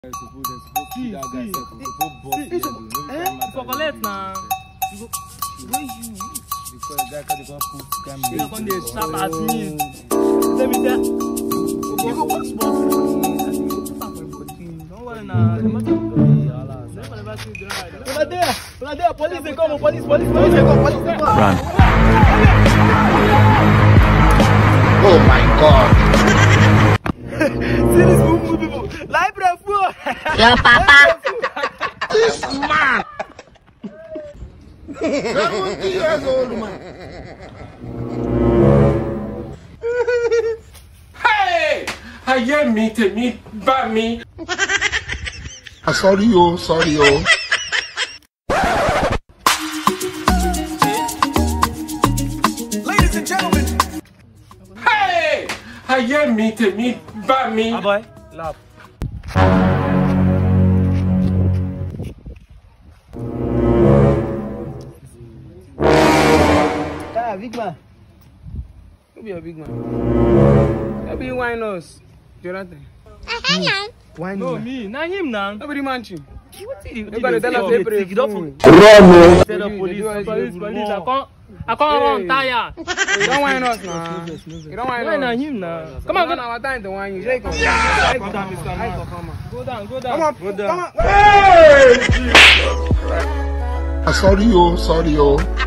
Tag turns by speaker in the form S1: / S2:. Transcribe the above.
S1: For collect now.
S2: Because that can go put
S1: you can dey shout at me. Let me tell you. You go watch small. Don't worry now. Police they come. Police they come.
S3: Run. Oh my God.
S1: See this movie people. Library fool.
S3: Your papa. This man. 70 years old man.
S4: Hey! I hear me to me, by me.
S3: Sorry, oh, sorry, oh.
S5: Ladies and gentlemen.
S4: Hey! I hear me to me, by me.
S1: Aboy, laugh. Big man. Who be a big man? That be wine us. Jonathan. Wine no, me. Not him now. Nobody man him. What did you do? Run. I can't run tired. You don't wine us now. You don't wine us. Why him now? Come on, our time to wine you. Go down. Come on.
S3: Sorry, oh, sorry, oh.